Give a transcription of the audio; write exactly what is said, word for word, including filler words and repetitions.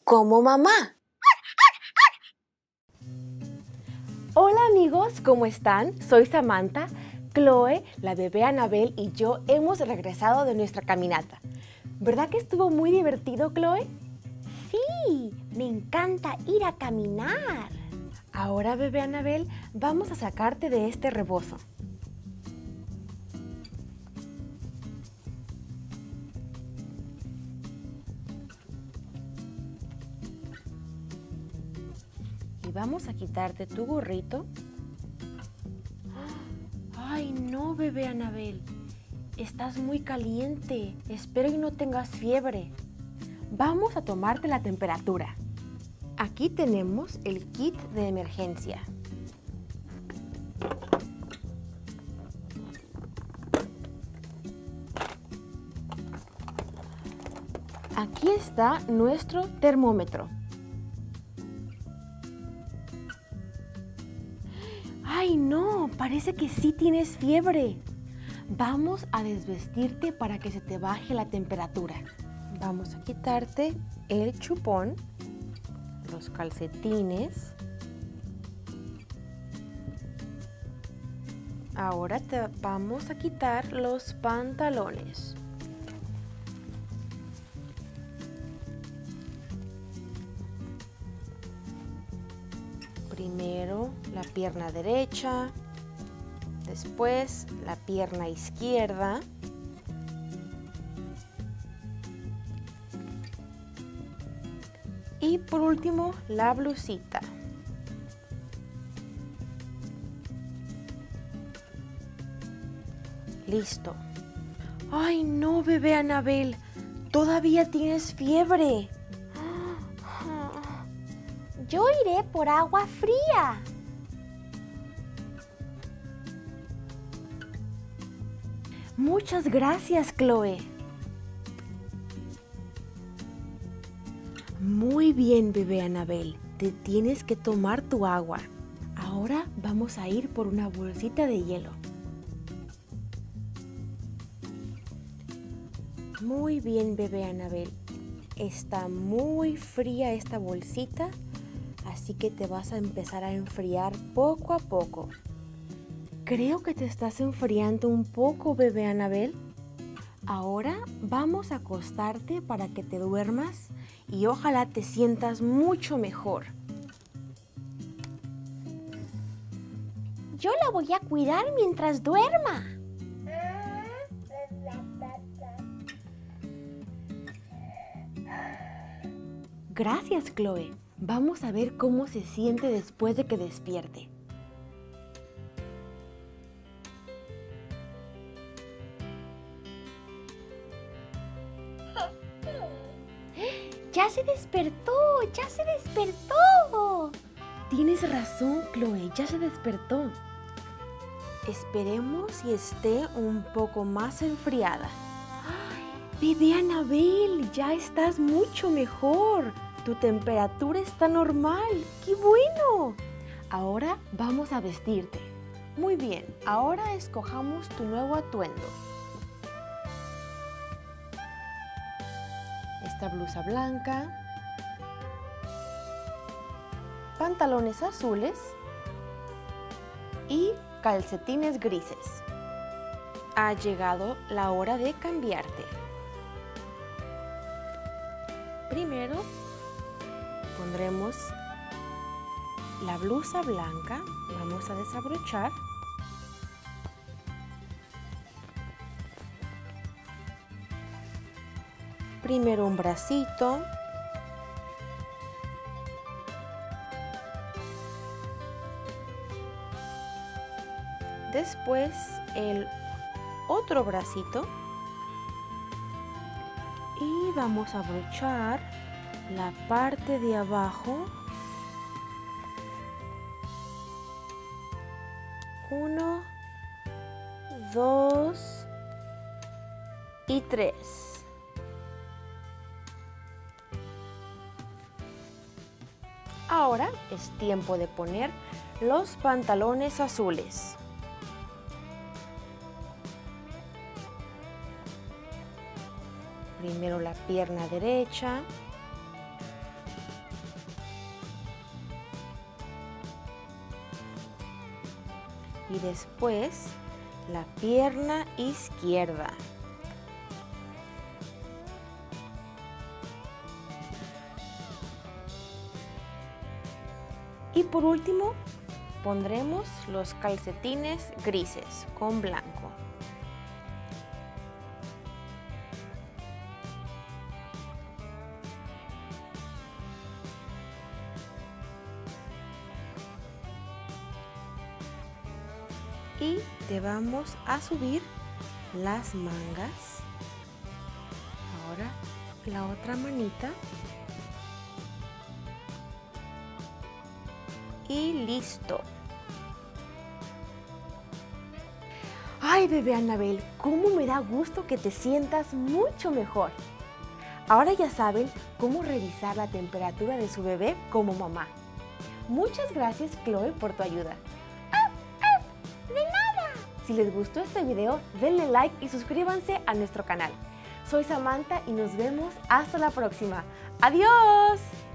como mamá. Hola amigos, ¿cómo están? Soy Samantha. Chloe, la bebé Anabel y yo hemos regresado de nuestra caminata. ¿Verdad que estuvo muy divertido, Chloe? Sí, me encanta ir a caminar. Ahora, bebé Anabel, vamos a sacarte de este rebozo. Y vamos a quitarte tu gorrito. Ay, no, bebé Anabel. Estás muy caliente. Espero y no tengas fiebre. Vamos a tomarte la temperatura. Aquí tenemos el kit de emergencia. Aquí está nuestro termómetro. ¡Ay, no! Parece que sí tienes fiebre. Vamos a desvestirte para que se te baje la temperatura. Vamos a quitarte el chupón, los calcetines. Ahora te vamos a quitar los pantalones. Primero la pierna derecha, después la pierna izquierda. Y por último, la blusita. Listo. ¡Ay, no, bebé Anabel! ¡Todavía tienes fiebre! Yo iré por agua fría. Muchas gracias, Chloe. Muy bien, bebé Anabel. Te tienes que tomar tu agua. Ahora vamos a ir por una bolsita de hielo. Muy bien, bebé Anabel. Está muy fría esta bolsita, así que te vas a empezar a enfriar poco a poco. Creo que te estás enfriando un poco, bebé Anabel. Ahora vamos a acostarte para que te duermas y ojalá te sientas mucho mejor. Yo la voy a cuidar mientras duerma. Gracias, Chloe. Vamos a ver cómo se siente después de que despierte. ¡Ya se despertó! ¡Ya se despertó! Tienes razón, Chloe. Ya se despertó. Esperemos y esté un poco más enfriada. ¡Ay, bebé Anabel! Ya estás mucho mejor. Tu temperatura está normal. ¡Qué bueno! Ahora vamos a vestirte. Muy bien, ahora escojamos tu nuevo atuendo. Esta blusa blanca, pantalones azules y calcetines grises. Ha llegado la hora de cambiarte. Primero pondremos la blusa blanca, vamos a desabrochar. Primero un bracito. Después el otro bracito. Y vamos a abrochar la parte de abajo. Uno, dos y tres. Ahora es tiempo de poner los pantalones azules. Primero la pierna derecha, y después la pierna izquierda. Y por último, pondremos los calcetines grises con blanco. Y te vamos a subir las mangas. Ahora la otra manita. Y listo. Ay, bebé Anabel, cómo me da gusto que te sientas mucho mejor. Ahora ya saben cómo revisar la temperatura de su bebé como mamá. Muchas gracias, Chloe, por tu ayuda. Si les gustó este video, denle like y suscríbanse a nuestro canal. Soy Samantha y nos vemos hasta la próxima. ¡Adiós!